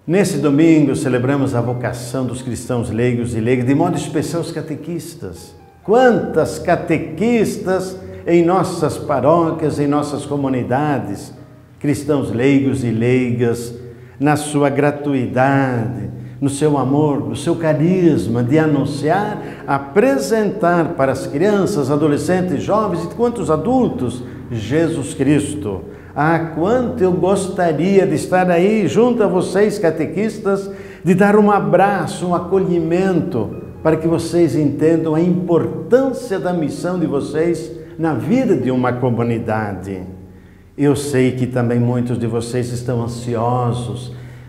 Nesse domingo, celebramos a vocação dos cristãos leigos e leigas, de modo especial os catequistas. Quantas catequistas em nossas paróquias, em nossas comunidades, cristãos leigos e leigas, na sua gratuidade, no seu amor, no seu carisma de anunciar, apresentar para as crianças, adolescentes, jovens e quantos adultos, Jesus Cristo. Ah, quanto eu gostaria de estar aí junto a vocês, catequistas, de dar um abraço, um acolhimento, para que vocês entendam a importância da missão de vocês na vida de uma comunidade. Eu sei que também muitos de vocês estão ansiosos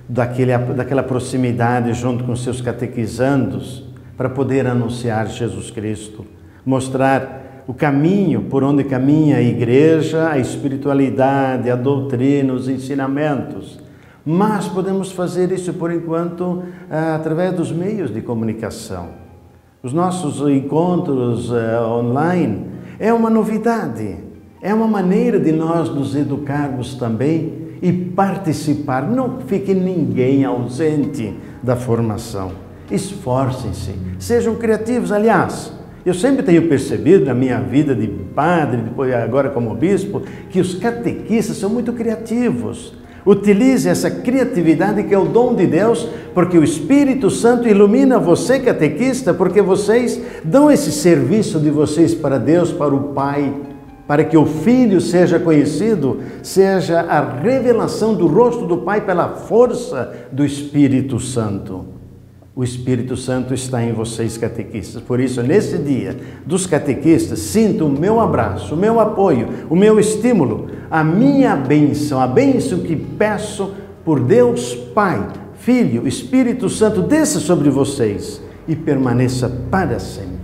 daquela proximidade junto com seus catequizandos, para poder anunciar Jesus Cristo, mostrar o caminho por onde caminha a igreja, a espiritualidade, a doutrina, os ensinamentos. Mas podemos fazer isso, por enquanto, através dos meios de comunicação. Os nossos encontros online é uma novidade, é uma maneira de nós nos educarmos também e participar. Não fique ninguém ausente da formação. Esforcem-se, sejam criativos. Aliás, eu sempre tenho percebido na minha vida de padre, depois agora como bispo, que os catequistas são muito criativos. Utilize essa criatividade que é o dom de Deus, porque o Espírito Santo ilumina você, catequista, porque vocês dão esse serviço de vocês para Deus, para o Pai, para que o Filho seja conhecido, seja a revelação do rosto do Pai pela força do Espírito Santo. O Espírito Santo está em vocês, catequistas. Por isso, nesse dia dos catequistas, sinto o meu abraço, o meu apoio, o meu estímulo, a minha bênção, a bênção que peço por Deus Pai, Filho, Espírito Santo, desça sobre vocês e permaneça para sempre.